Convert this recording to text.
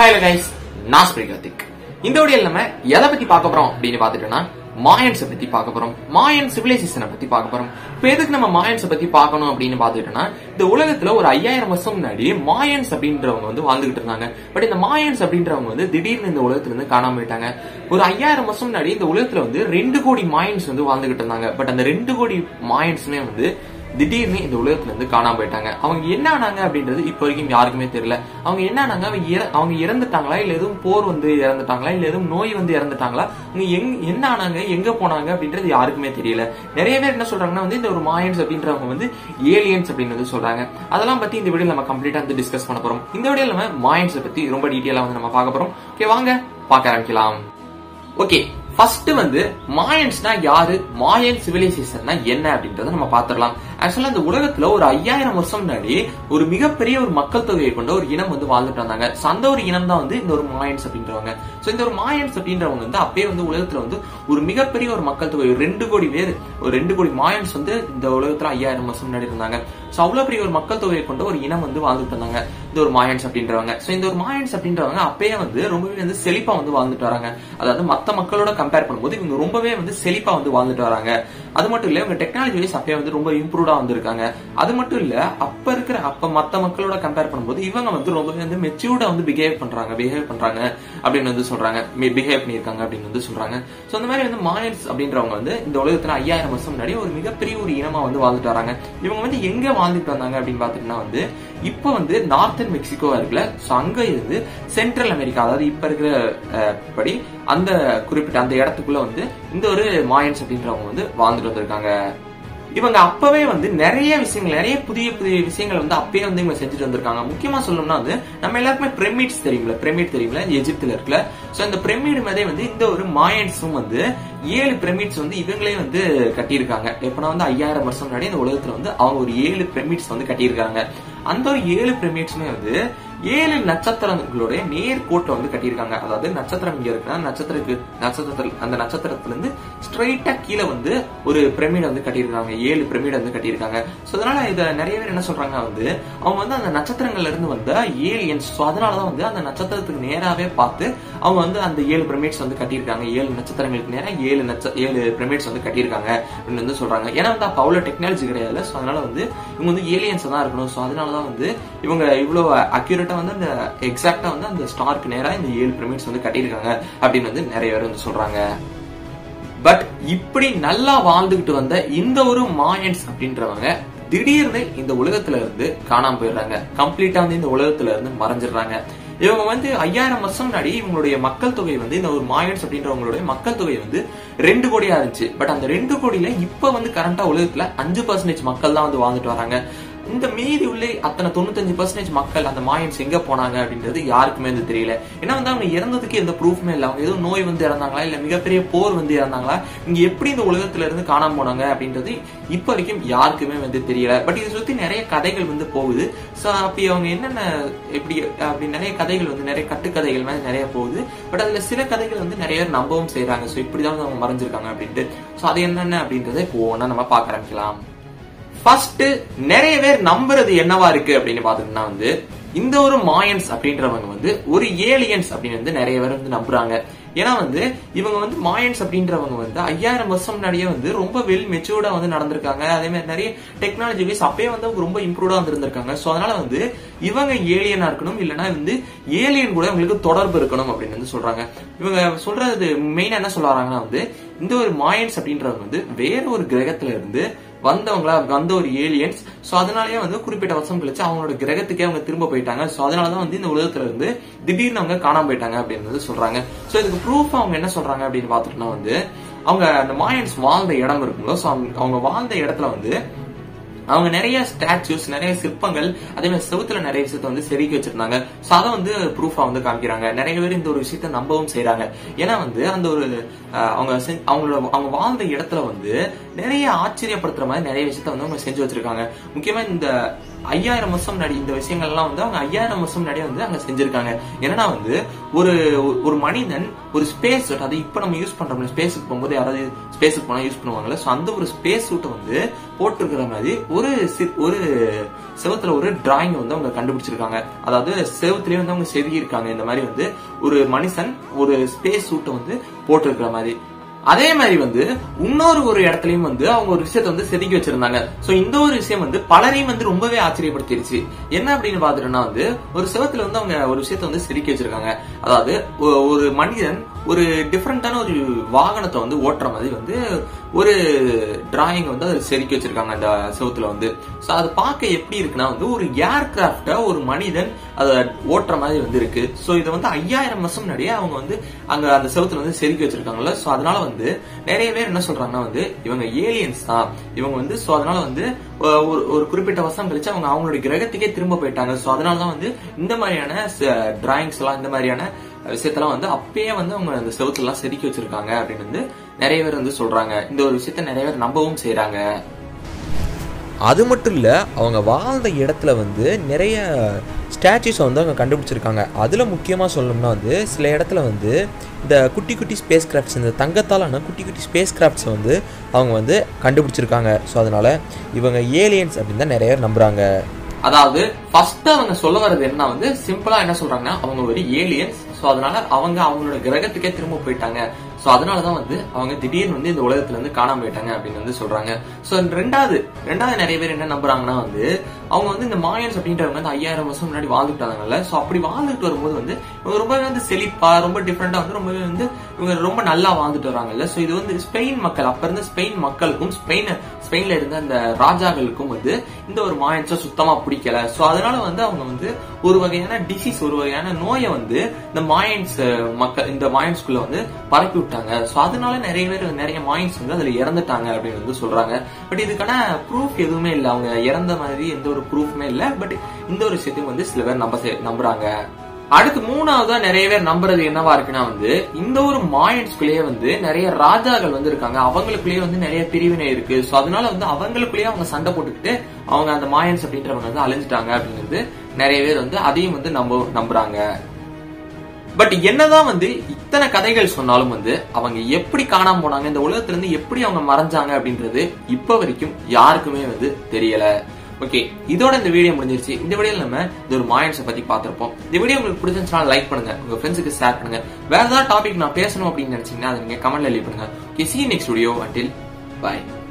Hi guys, நான் KARTHIK. இந்த வீடியோல நம்ம எதை பத்தி பார்க்க போறோம் அப்படினு பாத்துட்டோம்னா மாயன்ஸ் பத்தி பார்க்க போறோம். மாயன் சிவிலைசேஷனை பத்தி பார்க்க போறோம். இப்போ எதுக்கு நம்ம மாயன்ஸ் பத்தி பார்க்கணும் அப்படினு பாத்துட்டோம்னா இந்த உலகத்துல ஒரு 5000 வருஷம் முன்னாடி மாயன்ஸ் அப்படின்றவங்க வந்து வாழ்ந்துகிட்டு இருந்தாங்க. பட் இந்த மாயன்ஸ் அப்படின்றவங்க வந்து திடீர்னு இந்த உலகத்துல இருந்து காணாம போயிட்டாங்க. ஒரு 5000 வருஷம் முன்னாடி இந்த உலகத்துல வந்து 2 கோடி மாயன்ஸ் வந்து வாழ்ந்துகிட்டு இருந்தாங்க. பட் அந்த 2 கோடி மாயன்ஸ்மே வந்து திடீர்னு இந்த உலகத்துல இருந்து காணாம போயிட்டாங்க. அவங்க என்ன ஆனாங்க அப்படின்றது இப்ப வரைக்கும் யாருக்குமே தெரியல. அவங்க என்ன ஆனாங்க, அவங்க இறந்துட்டாங்களா, இல்ல எதுவும் போர் வந்து இறந்துட்டாங்களா, இல்ல எதுவும் நோய் வந்து இறந்துட்டாங்களா, அவங்க என்ன ஆனாங்க, எங்க போனாங்க அப்படின்றது யாருக்குமே தெரியல. நிறைய பேர் என்ன சொல்றாங்கன்னா வந்து இந்த ஒரு மாயன்ஸ் அப்படின்றவங்க வந்து ஏலியன்ஸ் அப்படின்னு வந்து சொல்றாங்க. அதெல்லாம் பத்தி இந்த வீடியோல நம்ம கம்ப்ளீட்டா வந்து டிஸ்கஸ் பண்ண போறோம். இந்த வீடியோல நம்ம மாயன்ஸ் பத்தி ரொம்ப டீடைலா வந்து நம்ம பார்க்க போறோம். ஓகே, வாங்க பார்க்க ஆரம்பிக்கலாம். ஓகே, ஃபர்ஸ்ட் வந்து மாயன்ஸ்னா யாரு, மாயன் சிவிலைசேஷன்னா என்ன அப்படின்றத நம்ம பாத்துடலாம். ஆக்சுவலா இந்த உலகத்துல ஒரு 5000 வருஷம் முன்னாடி ஒரு மிகப்பெரிய ஒரு மக்கள் தொகையை கொண்ட ஒரு இனம் வந்து வாழ்ந்துட்டு வந்தாங்க. அந்த ஒரு இனம் தான் வந்து இந்த ஒரு மாயன்ஸ் அப்படின்றவங்க. சோ இந்த ஒரு மாயன்ஸ் அப்படின்றவங்க வந்து அப்பயே வந்து உலகத்துல வந்து ஒரு மிகப்பெரிய ஒரு மக்கள் தொகை 2 கோடி பேர், ஒரு 2 கோடி மாயன்ஸ் வந்து இந்த உலகத்துல 5000 வருஷம் முன்னாடி இருந்தாங்க. சோ அவ்வளவு பெரிய ஒரு மக்கள் தொகையை கொண்ட ஒரு இனம் வந்து வாழ்ந்துட்டு இருந்தாங்க இந்த ஒரு மாயன்ஸ் அப்படின்றவங்க. சோ இந்த ஒரு மாயன்ஸ் அப்படின்றவங்க அப்பயே வந்து ரொம்பவே வந்து செழிப்பா வந்து வாழ்ந்துட்டு வராங்க. அதாவது மத்த மக்களோட கம்பேர் பண்ணும்போது இவங்க ரொம்பவே வந்து செழிப்பா வந்து வாழ்ந்துட்டு வராங்க. அது மட்டும் இல்ல, இவங்க டெக்னாலஜி வைஸ் அப்பயே வந்து ரொம்ப இம்ப்ரூவ்டா வந்திருக்காங்க. அது மட்டும் இல்ல, அப்ப மத்த மக்களோட கம்பேர் பண்ணும்போது இவங்க வந்து ரொம்பவே வந்து மெச்சூர்டா வந்து பிஹேவ் பண்றாங்க அப்படின்னு வந்து சொல்றாங்க, பிஹேவ் பண்ணிருக்காங்க அப்படின்னு வந்து சொல்றாங்க. சோ அந்த மாதிரி வந்து மாயன்ஸ் அப்படின்றவங்க வந்து இந்த உலகத்துல 5000 வருஷம் முன்னாடி ஒரு மிகப்பெரிய ஒரு இனமா வந்து வாழ்ந்துட்டு வராங்க. இவங்க வந்து எங்க வாழ்ந்துட்டு வந்தாங்க அப்படின்னு பாத்தீங்கன்னா வந்து இப்ப வந்து நார்த்தன் மெக்சிகோவா இருக்குல்ல, சோ அங்க இருந்து சென்ட்ரல் அமெரிக்கா, அதாவது இப்ப இருக்கிற படி அந்த குறிப்பிட்ட அந்த இடத்துக்குள்ள வந்து இந்த ஒரு மாயன்ஸ் அப்படின்றவங்க வந்து வாழ்ந்துட்டு வந்திருக்காங்க. இவங்க அப்பவே வந்து நிறைய விஷயங்கள், நிறைய புதிய புதிய விஷயங்கள் வந்து அப்பயே வந்து இவங்க செஞ்சுட்டு வந்திருக்காங்க. முக்கியமா சொல்லணும்னா வந்து நம்ம எல்லாருக்குமே பிரமிட்ஸ் தெரியும்ல, எஜிப்துல இருக்குல்ல. சோ இந்த பிரமிட் மாதிரி வந்து இந்த ஒரு மாயன்ஸும் வந்து 7 பிரமிட்ஸ் வந்து இவங்களே வந்து கட்டியிருக்காங்க. எப்பனா வந்து 5000 வருஷம் முன்னாடி இந்த உலகத்துல வந்து அவங்க ஒரு 7 பிரமிட்ஸ் வந்து கட்டியிருக்காங்க. அந்த ஒரு 7 பிரமிட்ஸுமே வந்து 7 நட்சத்திரங்களுடைய நேர்கோட்டை வந்து கட்டியிருக்காங்க. அதாவது நட்சத்திரம் இங்க இருக்குன்னா அந்த நட்சத்திரத்துல இருந்து ஸ்ட்ரைட்டா கீழே வந்து ஒரு பிரமிட் வந்து கட்டியிருக்காங்க. 7 பிரமிட் வந்து கட்டியிருக்காங்க. சோ அதனால இத நிறைய பேர் என்ன சொல்றாங்க வந்து அவங்க வந்து அந்த நட்சத்திரங்கள்ல இருந்து வந்த ஏலியன்ஸ். சோ அதனாலதான் வந்து அந்த நட்சத்திரத்துக்கு நேராவே பார்த்து அவங்க வந்து அந்த 7 பிரமிட்ஸ் வந்து கட்டியிருக்காங்க. 7 நட்சத்திரங்களுக்கு நேரா 7 பிரமிட்ஸ் வந்து கட்டியிருக்காங்க அப்படின்னு வந்து சொல்றாங்க. ஏன்னா வந்து அப்ப அவ்வளவு டெக்னாலஜி கிடையாது. சோ அதனால வந்து இவங்க வந்து ஏலியன்ஸ் தான் இருக்கணும். சோ அதனாலதான் வந்து இவங்க இவ்வளவு அக்யூரேட்டா வந்து அந்த எக்ஸாக்டா வந்து அந்த ஸ்டாருக்கு நேரா இந்த 7 பிரமிட்ஸ் வந்து கட்டியிருக்காங்க அப்படின்னு வந்து நிறைய பேர் வந்து சொல்றாங்க. பட் இப்படி நல்லா வாழ்ந்துகிட்டு வந்த இந்த ஒரு மாயன்ஸ் அப்படின்றவங்க திடீர்னு இந்த உலகத்துல இருந்து காணாம போயிடுறாங்க. கம்ப்ளீட்டா வந்து இந்த உலகத்துல இருந்து மறைஞ்சிடுறாங்க. இவங்க வந்து 5000 வருஷம் முன்னாடி இவங்களுடைய மக்கள் தொகை வந்து இந்த ஒரு மாயன்ஸ் அப்படின்றவங்களுடைய மக்கள் தொகை வந்து 2 கோடியா இருந்துச்சு. பட் அந்த 2 கோடியில இப்ப வந்து கரண்டா உலகத்துல 5% மக்கள் தான் வந்து வாழ்ந்துட்டு வராங்க. இந்த மீதி உள்ள அத்தனை 95% மக்கள் அந்த மாயன்ஸ் எங்க போனாங்க அப்படின்றது யாருக்குமே வந்து தெரியல. ஏன்னா வந்து அவங்க இறந்ததுக்கு எந்த ப்ரூஃப்மே இல்லை. அவங்க எதுவும் நோய் வந்து இறந்தாங்களா, இல்ல மிகப்பெரிய போர் வந்து இறந்தாங்களா, இங்க எப்படி இந்த உலகத்துல இருந்து காணாம போனாங்க அப்படின்றது இப்ப வரைக்கும் யாருக்குமே வந்து தெரியல. பட் இதை சுத்தி நிறைய கதைகள் வந்து போகுது. சோ அப்படி அவங்க என்னென்ன எப்படி அப்படி நிறைய கதைகள் வந்து நிறைய கட்டுக்கதைகள் மாதிரி நிறைய போகுது. பட் அதுல சில கதைகள் வந்து நிறைய பேர் நம்பவும் செய்யறாங்க. சோ இப்படிதான் அவங்க மறைஞ்சிருக்காங்க அப்படின்ட்டு. சோ அது என்னென்ன அப்படின்றத இப்போ ஒன்னா நம்ம பார்க்க ஆரம்பிக்கலாம். ஃபர்ஸ்ட், நிறைய பேர் நம்புறது என்னவா இருக்கு அப்படின்னு பாத்தீங்கன்னா வந்து இந்த ஒரு மாயன்ஸ் அப்படின்றவங்க வந்து ஒரு ஏலியன்ஸ் அப்படின்னு வந்து நிறைய பேர் வந்து நம்புறாங்க. ஏன்னா வந்து இவங்க வந்து மாயன்ஸ் அப்படின்றவங்க வந்து 5000 வருஷம் முன்னாடியே வந்து ரொம்ப வெல் மெச்சூர்டா வந்து நடந்திருக்காங்க. அதே மாதிரி நிறைய டெக்னாலஜி வைஸ் அப்பயே வந்து அவங்க ரொம்ப இம்ப்ரூவ்டா வந்திருந்திருக்காங்க. சோ அதனால வந்து இவங்க ஏலியனா இருக்கணும், இல்லைன்னா வந்து ஏலியன் கூட இவங்களுக்கு தொடர்பு இருக்கணும் அப்படின்னு வந்து சொல்றாங்க. இவங்க சொல்றது மெயினா என்ன சொல்ல வராங்கன்னா வந்து இந்த ஒரு மாயன்ஸ் அப்படின்றவங்க வந்து வேற ஒரு கிரகத்துல இருந்து வந்த ஒரு ஏலியன்ஸ். சோ அதனாலயே வந்து குறிப்பிட்ட வருஷம் கழிச்சு அவங்களோட கிரகத்துக்கே அவங்க திரும்ப போயிட்டாங்க. சோ அதனாலதான் வந்து இந்த உலகத்துல இருந்து திடீர்னு அவங்க காணாம போயிட்டாங்க அப்படின்னு சொல்றாங்க. சோ இதுக்கு ப்ரூஃப் அவங்க என்ன சொல்றாங்க அப்படின்னு பாத்துட்டோம்னா வந்து அவங்க அந்த மாயன்ஸ் வாழ்ந்த இடம் இருக்குங்களோ, சோ அவங்க வாழ்ந்த இடத்துல வந்து அவங்க நிறைய ஸ்டாச்சுஸ், நிறைய சிற்பங்கள், அதே மாதிரி செவுத்துல நிறைய விஷயத்த வந்து செதுக்கி வச்சிருந்தாங்க. சோ அதை வந்து ப்ரூஃபா வந்து காமிக்கிறாங்க. நிறைய பேர் இந்த ஒரு விஷயத்த நம்பவும் செய்யறாங்க. ஏன்னா வந்து அந்த ஒரு அவங்க வாழ்ந்த இடத்துல வந்து நிறைய ஆச்சரியப்படுத்துற மாதிரி நிறைய விஷயத்த வந்து அவங்க செஞ்சு வச்சிருக்காங்க. முக்கியமா இந்த 5000 வருஷம் முன்னாடி இந்த விஷயங்கள்லாம் வந்து அவங்க 5000 வருஷம் முன்னாடியே வந்து அங்க செஞ்சிருக்காங்க. என்னன்னா வந்து ஒரு மனிதன் ஒரு ஸ்பேஸ் சூட், அது இப்ப நம்ம யூஸ் பண்றோம், ஸ்பேஸுக்கு போகும்போது யாராவது ஸ்பேஸுக்கு போனா யூஸ் பண்ணுவாங்கல்ல, சோ அந்த ஒரு ஸ்பேஸ் சூட்டை வந்து போட்டிருக்கிற மாதிரி ஒரு செவத்துல ஒரு டிராயிங் வந்து அவங்க கண்டுபிடிச்சிருக்காங்க. அதாவது செவத்துலயே வந்து அவங்க செதுக்கி இருக்காங்க. இந்த மாதிரி வந்து ஒரு மனுஷன் ஒரு ஸ்பேஸ் சூட்டை வந்து போட்டிருக்கிற மாதிரி. அதே மாதிரி வந்து இன்னொரு இடத்துலயும் வந்து அவங்க ஒரு விஷயத்த வந்து செதுக்கி வச்சிருந்தாங்க. சோ இந்த ஒரு விஷயம் வந்து பலரையும் வந்து ரொம்பவே ஆச்சரியப்படுத்திருச்சு. என்ன அப்படின்னு பாத்துட்டோம்னா வந்து ஒரு செவத்துல வந்து அவங்க ஒரு விஷயத்த வந்து செதுக்கி வச்சிருக்காங்க. அதாவது ஒரு மனிதன் ஒரு டிஃபரெண்டான ஒரு வாகனத்தை வந்து ஓட்டுற மாதிரி வந்து ஒரு டிராயிங் வந்து அதை செதுக்கி வச்சிருக்காங்க அந்த செவத்துல வந்து. சோ அது பார்க்க எப்படி இருக்குன்னா வந்து ஒரு ஏர்கிராப்ட ஒரு மனிதன் அதை ஓட்டுற மாதிரி வந்து இருக்கு. சோ இதை வந்து 5000 வருஷம் முன்னாடியே அவங்க வந்து அங்க அந்த செவத்துல வந்து செதுக்கி வச்சிருக்காங்கல்ல. சோ அதனால வந்து நிறைய பேர் என்ன சொல்றாங்கன்னா வந்து இவங்க ஏலியன்ஸ் தான் இவங்க வந்து. சோ அதனால வந்து ஒரு குறிப்பிட்ட வருஷம் கழிச்சு அவங்க அவங்களுடைய கிரகத்துக்கே திரும்ப போயிட்டாங்க. சோ அதனாலதான் வந்து இந்த மாதிரியான டிராயிங்ஸ் எல்லாம் இந்த மாதிரியான விஷயத்தெல்லாம் வந்து அப்பயே வந்து அவங்க அந்த செவத்துல எல்லாம் செதுக்கி வச்சிருக்காங்க அப்படின்னு வந்து நிறைய பேர் வந்து சொல்றாங்க. இந்த ஒரு விஷயத்த நிறைய பேர் நம்பவும் செய்யறாங்க. அது மட்டும் இல்லை, அவங்க வாழ்ந்த இடத்துல வந்து நிறைய ஸ்டாச்சுஸை வந்து அவங்க கண்டுபிடிச்சிருக்காங்க. அதில் முக்கியமாக சொல்லணும்னா வந்து சில இடத்துல வந்து இந்த குட்டி குட்டி ஸ்பேஸ் கிராஃப்ட்ஸ், இந்த தங்கத்தாலான குட்டி குட்டி ஸ்பேஸ் கிராஃப்ட்ஸை வந்து அவங்க வந்து கண்டுபிடிச்சிருக்காங்க. ஸோ அதனால இவங்க ஏலியன்ஸ் அப்படின்னு தான் நிறைய பேர் நம்புறாங்க. அதாவது ஃபர்ஸ்ட் அவங்க சொல்ல வர்றது என்ன வந்து சிம்பிளா என்ன சொல்றாங்கன்னா அவங்க ஒரு ஏலியன்ஸ். சோ அதனால அவங்க அவங்களோட கிரகத்துக்கே திரும்ப போயிட்டாங்க. சோ அதனாலதான் வந்து அவங்க திடீர்னு வந்து இந்த உலகத்துல இருந்து காணாம போயிட்டாங்க அப்படின்னு வந்து சொல்றாங்க. சோ ரெண்டாவது நிறைய பேர் என்ன நம்புறாங்கன்னா வந்து அவங்க வந்து இந்த மாயன்ஸ் அப்படின்றவங்க வந்து 5000 வருஷம் முன்னாடி வாழ்ந்துட்டாங்கல்ல. சோ அப்படி வாழ்ந்துட்டு வரும்போது வந்து இவங்க ரொம்பவே வந்து செழிப்பா ரொம்ப டிஃப்ரெண்டா வந்து ரொம்பவே வந்து இவங்க ரொம்ப நல்லா வாழ்ந்துட்டு வராங்கல்ல. சோ இது வந்து ஸ்பெயின் மக்கள், அப்ப இருந்த ஸ்பெயின் மக்களுக்கும் ஸ்பெயின்ல இருந்த அந்த ராஜாக்களுக்கும் வந்து இந்த ஒரு மாயன்ஸை சுத்தமா பிடிக்கல. சோ அதனால வந்து அவங்க வந்து ஒரு வகையான டிசீஸ், ஒரு வகையான நோயை வந்து இந்த மாயன்ஸ் மக்கள் இந்த மாயன்ஸ்குள்ள வந்து பரப்பி விட்டாங்க. சோ அதனால நிறைய மாயன்ஸ் வந்து அதுல இறந்துட்டாங்க அப்படின்னு வந்து சொல்றாங்க. பட் இதுக்கான ப்ரூஃப் எதுவுமே இல்ல, அவங்க இறந்த மாதிரி எந்த ஒரு ப்ரூஃப்மே இல்ல. பட் இந்த ஒரு விஷயத்தையும் வந்து சில பேர் நம்புறாங்க. அடுத்து மூணாவதா நிறைய பேர் நம்புறது என்னவா இருக்குன்னா வந்து இந்த ஒரு மாயன்ஸ்குள்ளேயே வந்து நிறைய ராஜாக்கள் வந்து இருக்காங்க. அவங்களுக்குள்ளேயே வந்து நிறைய பிரிவினை இருக்கு. சோ அதனால வந்து அவங்களுக்குள்ளேயே அவங்க சண்டை போட்டுக்கிட்டு அவங்க அந்த மாயன்ஸ் அப்படின்றவங்க வந்து அழிஞ்சிட்டாங்க அப்படிங்கிறது நிறைய பேர் வந்து அதையும் வந்து நம்புறாங்க. பட் என்னதான் வந்து இத்தனை கதைகள் சொன்னாலும் வந்து அவங்க எப்படி காணாம போனாங்க, இந்த உலகத்துல இருந்து எப்படி அவங்க மறைஞ்சாங்க அப்படின்றது இப்ப வரைக்கும் யாருக்குமே வந்து தெரியல. ஓகே, இதோட இந்த வீடியோ முடிஞ்சிருச்சு. இந்த வீடியோல நம்ம இந்த ஒரு மாயன்ஸை பத்தி பார்த்திருப்போம். இந்த வீடியோ உங்களுக்கு பிடிச்சிருந்துச்சுன்னா லைக் பண்ணுங்க, உங்க ஃப்ரெண்ட்ஸுக்கு ஷேர் பண்ணுங்க. வேற ஏதாவது டாபிக் நான் பேசணும் அப்படின்னு நினைச்சீங்கன்னா அதை நீங்க கமெண்ட்ல லீவ் பண்ணுங்க. Okay, see you next video. Until bye.